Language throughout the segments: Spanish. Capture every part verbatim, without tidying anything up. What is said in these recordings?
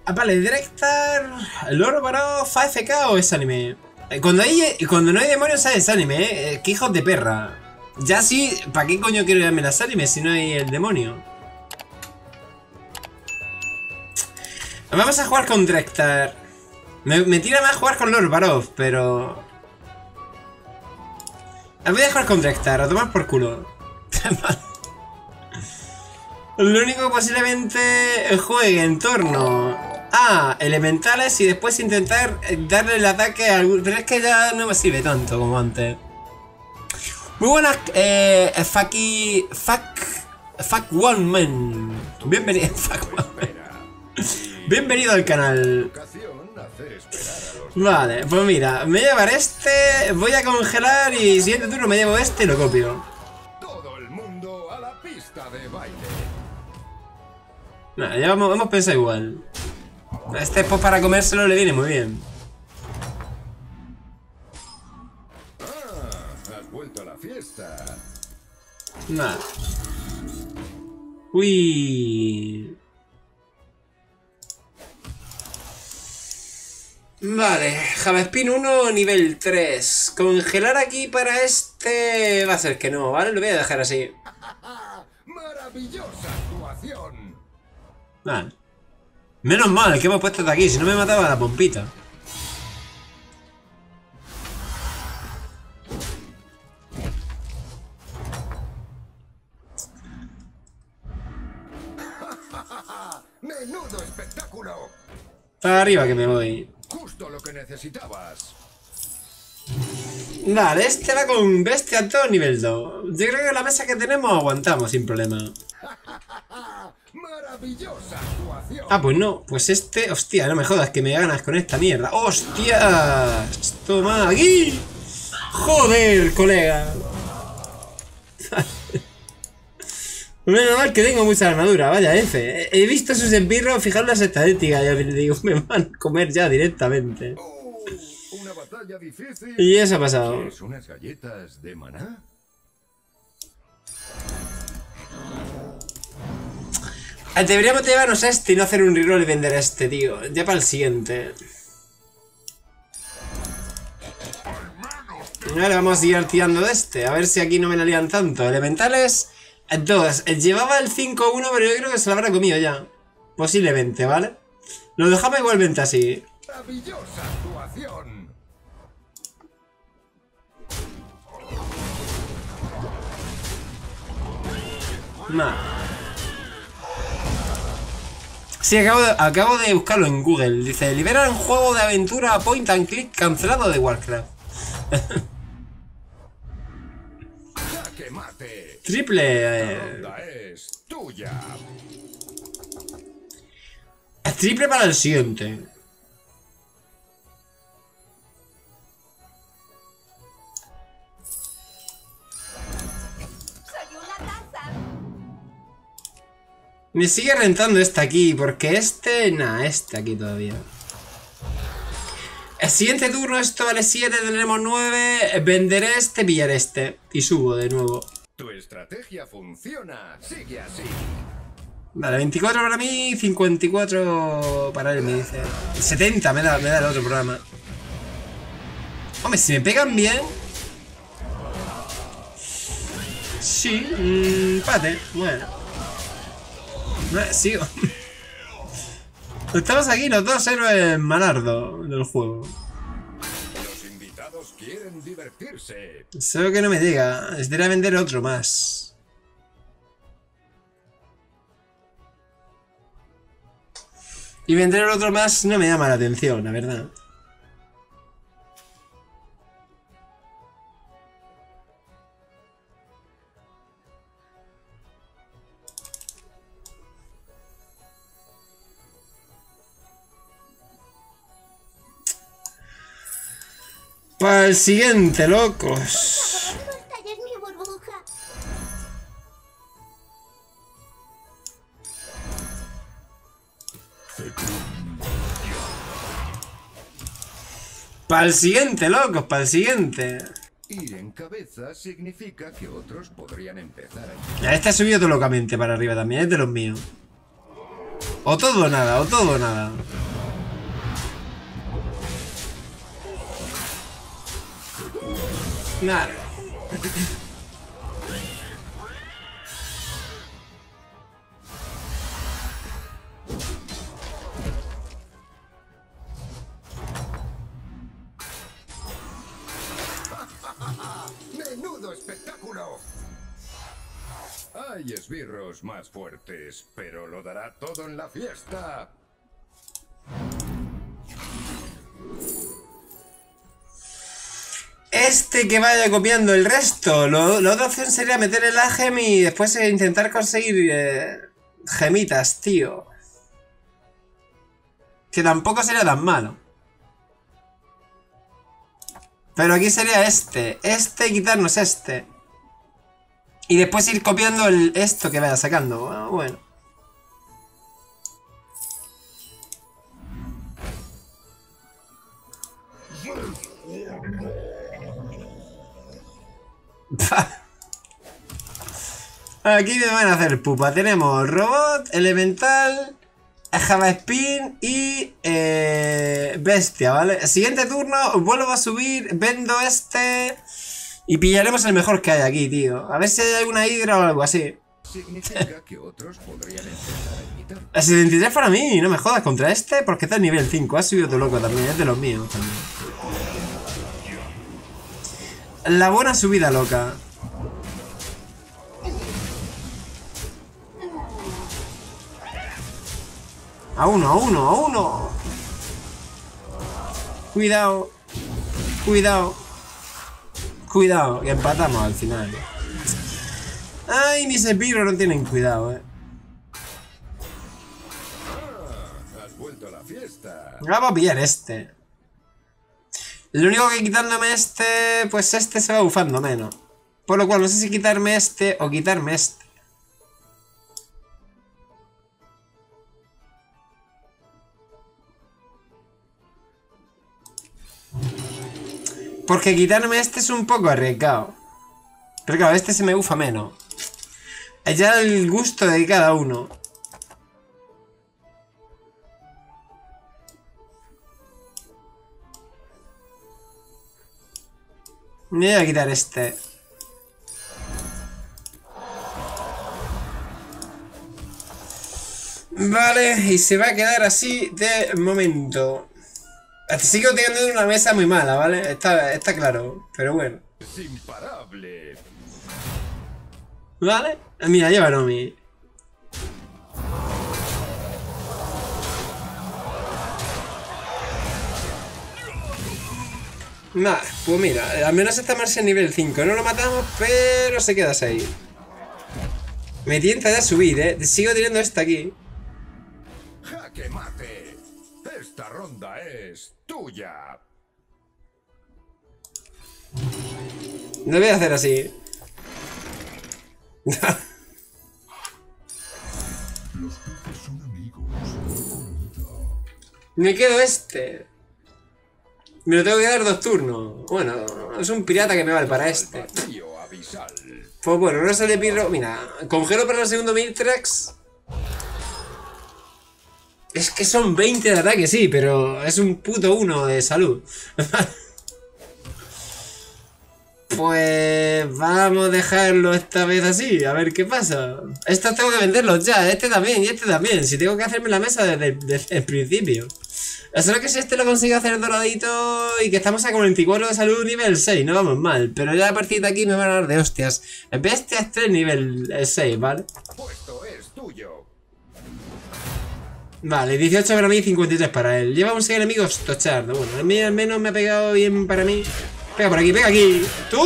Ah, vale, Director, Lord Barov, A F K o es anime. Cuando, hay, cuando no hay demonios es anime, ¿eh? Qué hijos de perra. Ya sí, ¿para qué coño quiero irme las animes si no hay el demonio? Vamos a jugar con Director. Me, me tira más jugar con Lord Barov, pero... Voy a jugar con Director, a tomar por culo. Lo único que posiblemente juegue en torno a elementales y después intentar darle el ataque a algún... Pero es que ya no me sirve tanto como antes. Muy buenas, eh... Faki... Fuck... Fuck One Man. Bienvenido... Fuck One Man. Bienvenido al canal. Vale, pues mira, me voy a llevar este, voy a congelar y siguiente turno me llevo este y lo copio. Todo el mundo a la pista de baile. Nah, ya hemos, hemos pensado igual. Este pues para comérselo le viene muy bien. Ah, has vuelto a la fiesta. Nah. Uy. Vale, Javespin uno, nivel tres. Congelar aquí para este... Va a ser que no, ¿vale? Lo voy a dejar así. Maravillosa actuación. Vale. Menos mal que hemos puesto de aquí, si no me mataba la pompita. Menudo espectáculo. Para arriba que me voy. Justo lo que necesitabas. Vale, este va con bestia todo nivel dos. Yo creo que la mesa que tenemos aguantamos sin problema. Maravillosa actuación. Ah, pues no, pues este... Hostia, no me jodas que me ganas con esta mierda. ¡Hostia! Toma aquí. Joder, colega. Menos mal que tengo mucha armadura, vaya F. He visto sus esbirros, fijaros las estadísticas, y digo, me van a comer ya directamente. Oh, una batalla difícil. Y eso ha pasado. ¿Quieres unas galletas de maná? Deberíamos llevarnos este y no hacer un reroll y vender este, tío. Ya para el siguiente. Ahora vamos a ir tirando de este, a ver si aquí no me la lían tanto. Elementales... dos. Llevaba el cinco uno, pero yo creo que se lo habrá comido ya. Posiblemente, ¿vale? Lo dejamos igualmente así. Maravillosa actuación. Nah. Sí, acabo de, acabo de buscarlo en Google. Dice, liberan juego de aventura point and click cancelado de Warcraft. Jaque mate. Triple... La Eh, ronda es tuya. triple para el siguiente. Soy una taza. Me sigue rentando este aquí, porque este... Nah, este aquí todavía. El siguiente turno, esto vale siete, tendremos nueve. Venderé este, pillaré este. Y subo de nuevo. Tu estrategia funciona. Sigue así. Vale, veinticuatro para mí, cincuenta y cuatro para él, me dice. setenta me da, me da el otro programa. Hombre, si me pegan bien... Sí, mmm, empate, bueno. No, sigo. Estamos aquí los dos héroes malardos del juego. Los invitados quieren divertirse. Solo que no me diga, es de ir a vender otro más. Y vender el otro más no me llama la atención, la verdad. Para el siguiente, locos. Taller mi burbuja. Para el siguiente, locos, para el siguiente. Ir en cabeza significa que otros podrían empezar a... Este ha subido todo locamente para arriba también, es de los míos. O todo o nada, o todo o nada. Nada. ¡Menudo espectáculo! Hay esbirros más fuertes, pero lo dará todo en la fiesta. Este que vaya copiando el resto. Lo, la otra opción sería meter el agem y después intentar conseguir eh, gemitas, tío. Que tampoco sería tan malo. Pero aquí sería este. Este y quitarnos este. Y después ir copiando el, esto que vaya sacando. Bueno, bueno. Aquí me van a hacer pupa. Tenemos robot, elemental, Java Spin y eh, bestia, ¿vale? Siguiente turno, vuelvo a subir, vendo este y pillaremos el mejor que hay aquí, tío. A ver si hay alguna hidra o algo así. Significa que otros podrían empezar a imitar. El setenta y tres para mí, no me jodas contra este, porque está en nivel cinco. Ha subido todo loco también, es de los míos también. La buena subida loca. A uno, a uno, a uno. Cuidado. Cuidado. Cuidado, que empatamos al final. Ay, mis esbirros no tienen cuidado, eh. Ah, has vuelto a la fiesta. Vamos a pillar este. Lo único que quitándome este, pues este se va bufando menos. Por lo cual no sé si quitarme este o quitarme este. Porque quitarme este es un poco arriesgado. Pero claro, este se me bufa menos. Es ya el gusto de cada uno. Me voy a quitar este. Vale, y se va a quedar así de momento. Sigo teniendo una mesa muy mala, ¿vale? Está, está claro, pero bueno. Es imparable. ¿Vale? Mira, lleva Nomi. Nada, pues mira, al menos está Marcia en nivel cinco. No lo matamos, pero se queda seis. Me tienta ya subir, ¿eh? Sigo teniendo esta aquí. ¡Jaque mate! Esta ronda es tuya. Lo voy a hacer así. Los peces son amigos. Me quedo este. Me lo tengo que dar dos turnos. Bueno, es un pirata que me vale para este. Vacío abisal. Pues bueno, no sale pirro. Mira, congelo para el segundo Miltrax. Es que son veinte de ataque, sí, pero es un puto uno de salud. Pues vamos a dejarlo esta vez así, a ver qué pasa. Estos tengo que venderlos ya, este también y este también. Si tengo que hacerme la mesa desde, desde el principio. Solo que si este lo consigo hacer doradito y que estamos a cuarenta y cuatro de salud nivel seis, no vamos mal. Pero ya a partir de aquí me van a dar de hostias. Bestia es tres nivel seis, ¿vale? Puesto es tuyo. Vale, dieciocho para mí y cincuenta y tres para él. Lleva un seis enemigos tochardo. Bueno, a mí al menos me ha pegado bien para mí. Pega por aquí, pega aquí.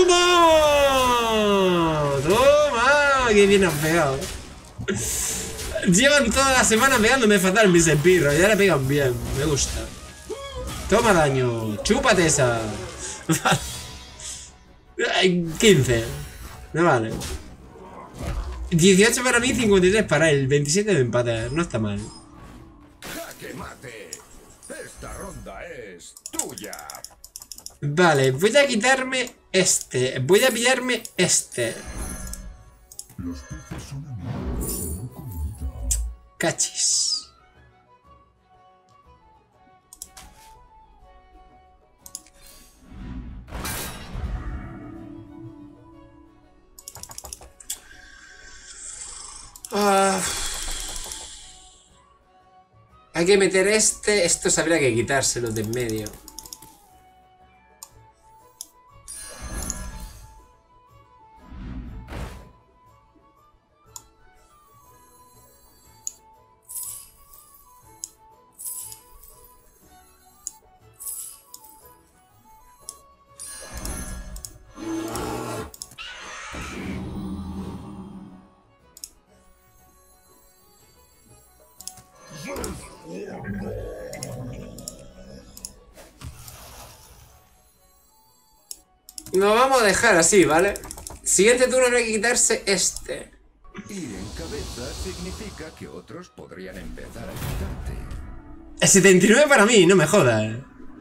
¡Toma! ¡Toma! ¡Qué bien han pegado! Llevan toda la semana pegándome fatal mis esbirros. Y ahora pegan bien, me gusta. Toma daño. Chúpate esa. quince. No vale. dieciocho para mí, cincuenta y tres para él. veintisiete de empate. No está mal. ¡Jaque mate! Esta ronda es tuya. Vale, voy a quitarme este. Voy a pillarme este. Los peces son amigos, no comida. Cachis. Hay que meter este. Estos habría que quitárselos de en medio. Nos vamos a dejar así, ¿vale? Siguiente turno habrá que quitarse este. Ir en cabeza significa que otros podrían empezar a quitarte. El setenta y nueve para mí, no me jodas.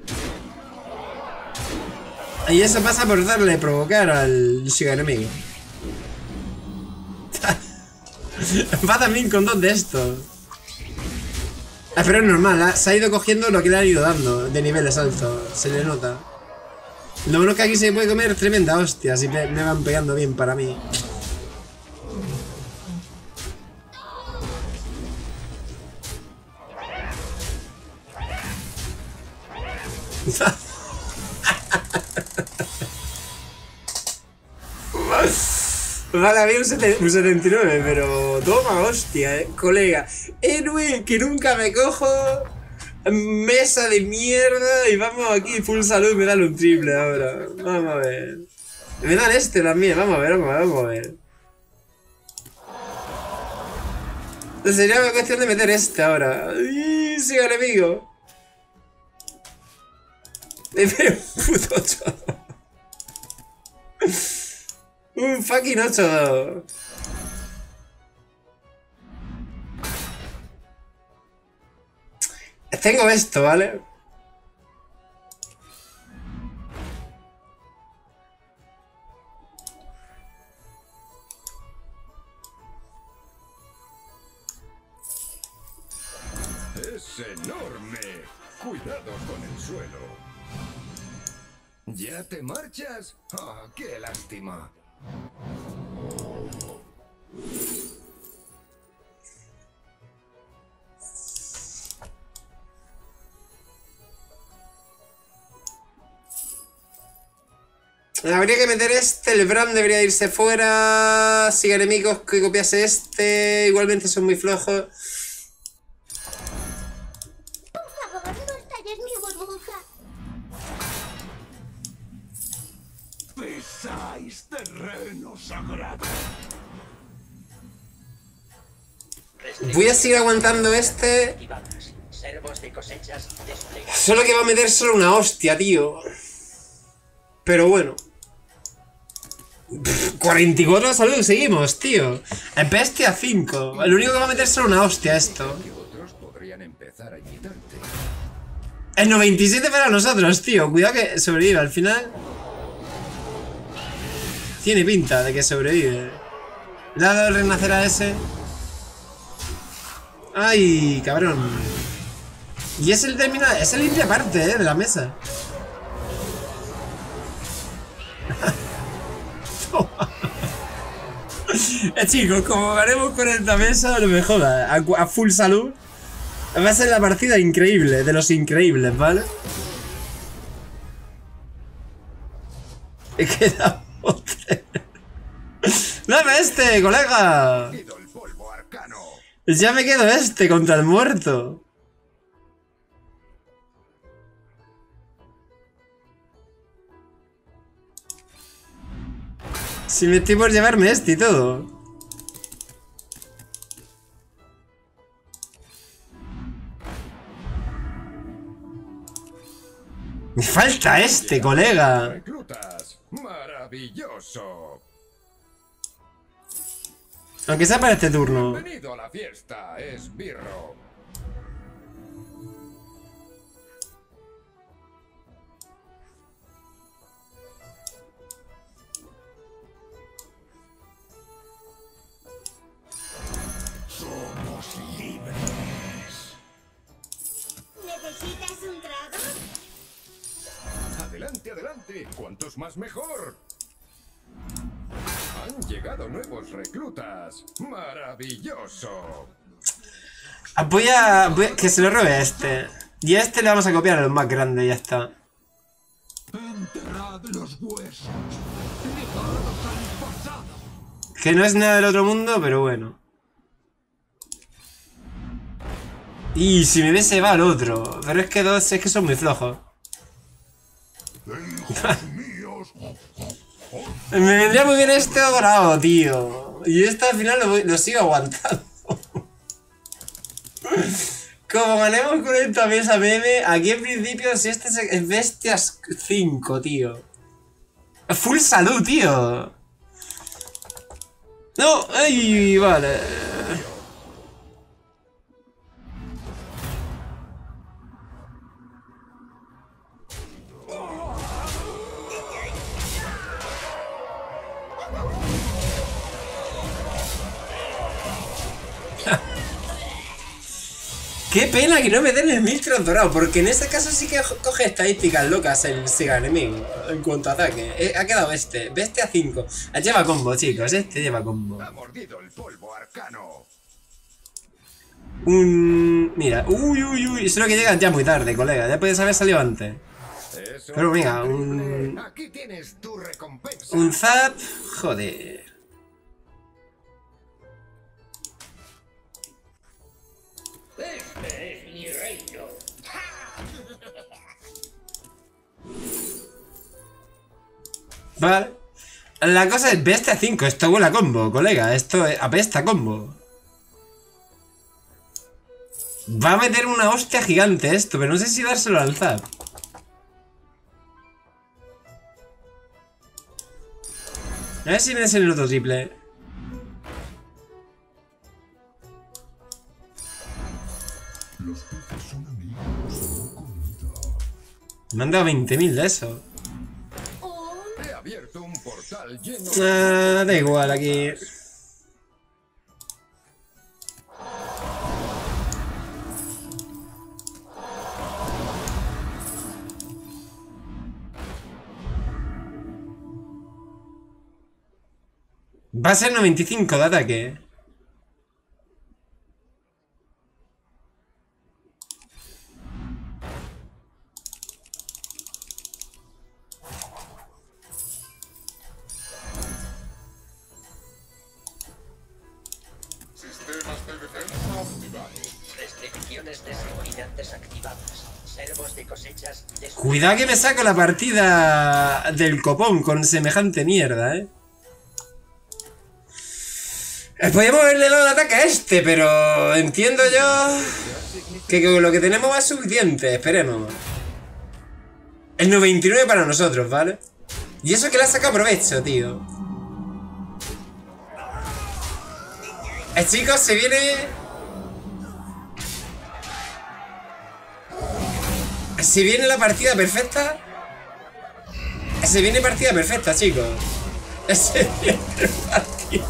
Y eso pasa por darle provocar al enemigo. Va también con dos de estos. Ah, pero es normal, ¿eh? Se ha ido cogiendo lo que le han ido dando de niveles altos, se le nota. Lo bueno es que aquí se puede comer tremenda hostia, si me, me van pegando bien para mí. Vale, había un, un setenta y nueve, pero toma hostia, eh, colega. Héroe que nunca me cojo. Mesa de mierda. Y vamos aquí, full salud, me dan un triple ahora. Vamos a ver. Me dan este también, vamos a ver, vamos a ver, vamos a ver. Entonces sería una cuestión de meter este ahora. ¡Ay, sí, enemigo! Le pego un puto ocho. Un fucking ocho. Tengo esto, ¿vale? ¡Es enorme! Cuidado con el suelo. ¿Ya te marchas? ¡Ah, qué lástima! Habría que meter este, el Bran debería irse fuera. Sigue enemigos que copiase este. Igualmente son muy flojos. Por favor, no estalles mi burbuja. Pisáis terreno sagrado. Voy a seguir aguantando este. Solo que va a meter solo una hostia, tío. Pero bueno. cuarenta y cuatro de salud, seguimos, tío. En bestia cinco. El único que va a meter solo una hostia esto. Otros podrían empezar a quitarte. El noventa y siete para nosotros, tío. Cuidado que sobrevive al final. Tiene pinta de que sobrevive. Le ha dado el renacer a ese. Ay, cabrón. Y es el termina. Es el limpia parte, eh, de la mesa. Eh, chicos, como haremos con esta mesa, no me jodas, a, a full salud, va a ser la partida increíble, de los increíbles, ¿vale? He quedado tres. ¡Dame este, colega! Pido el polvo arcano. Ya me quedo este contra el muerto. Si me estoy por llevarme este y todo. Me falta este, colega. Reclutas. Maravilloso. Aunque sea para este turno. Bienvenido a la fiesta, esbirro. ¿Necesitas un trago? Adelante, adelante. Cuantos más mejor. Han llegado nuevos reclutas. Maravilloso. Voy a, voy a... Que se lo robe a este. Y a este le vamos a copiar a los más grandes, ya está. Enterrad los huesos. Dejadlos al pasado. Que no es nada del otro mundo, pero bueno. Y si me ve se va al otro. Pero es que dos es que son muy flojos. Me vendría muy bien este dorado, tío. Y este al final lo, voy, lo sigo aguantando. Como ganemos con esta mesa meme, aquí en principio si este es Bestias cinco, tío. Full salud, tío. No, ay, vale. Qué pena que no me den el Miltron dorado, porque en este caso sí que coge estadísticas locas el Siga enemigo en cuanto a ataque. Eh, ha quedado este, Bestia cinco. Lleva combo, chicos, este lleva combo. Ha mordido el polvo arcano. Un... Mira, uy, uy, uy, solo que llegan ya muy tarde, colega, ya puedes haber salido antes. Eso Pero venga, es un... increíble. Aquí tienes tu recompensa. Un zap, joder. Este es mi reino. Vale. La cosa es Bestia cinco, esto huele a combo, colega, esto apesta combo. Va a meter una hostia gigante esto, pero no sé si dárselo al zap. A ver si me des el otro triple. Los peces son amigos, no comida. Me han dado veinte mil de eso. He abierto un portal lleno Ah, da igual aquí. Va a ser noventa y cinco de ataque. sistemas de defensa activados. Restricciones de seguridad desactivadas. Servos de cosechas des... Cuidado que me saco la partida del copón con semejante mierda, eh. Podríamos haberle dado el ataque a este, pero entiendo yo que con lo que tenemos va suficiente, esperemos. El noventa y nueve para nosotros, ¿vale? Y eso que le ha sacado provecho, tío. Eh, chicos, se viene... Se viene la partida perfecta. Se viene partida perfecta, chicos. Se viene partida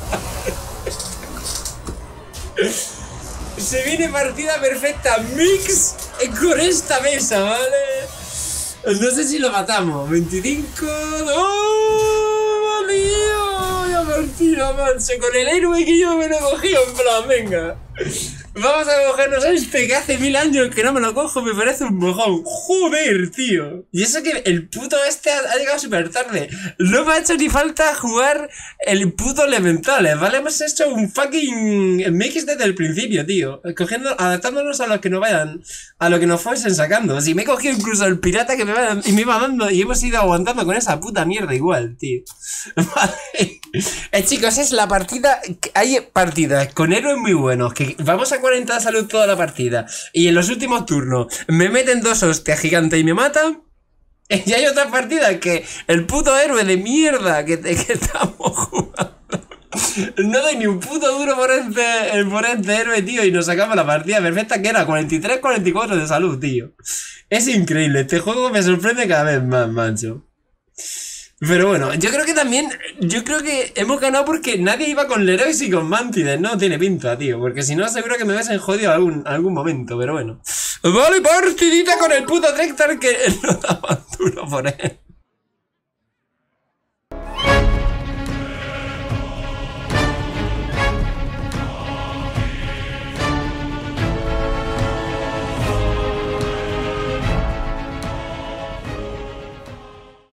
Se viene partida perfecta mix con esta mesa, ¿vale? No sé si lo matamos. veinticinco... ¡Oh, tío! Ya partida, mancho. Con el héroe que yo me lo he cogido, en plan, venga. Vamos a cogernos a este que hace mil años que no me lo cojo, me parece un mojón. Joder, tío. Y eso que el puto este ha, ha llegado súper tarde. No me ha hecho ni falta jugar el puto Elementales, ¿vale? Hemos hecho un fucking mix desde el principio, tío. Cogiendo, adaptándonos a lo que nos vayan, a lo que nos fuesen sacando. Si me he cogido incluso el pirata que me, va, y me iba dando y hemos ido aguantando con esa puta mierda igual, tío. Vale. Eh, chicos, es la partida... Hay partidas con héroes muy buenos que vamos a cuarenta de salud toda la partida y en los últimos turnos me meten dos hostias gigantes y me matan. Y hay otras partidas que el puto héroe de mierda que, que estamos jugando no doy ni un puto duro por este, por este héroe, tío, y nos sacamos la partida perfecta que era cuarenta y tres cuarenta y cuatro de salud, tío. Es increíble, este juego me sorprende cada vez más, macho. Pero bueno, yo creo que también, yo creo que hemos ganado porque nadie iba con Leroy y con Mantides, no tiene pinta, tío, porque si no seguro que me hubiesen jodido algún, algún momento, pero bueno. Vale, partidita con el puto Trektar que no daba duro por él.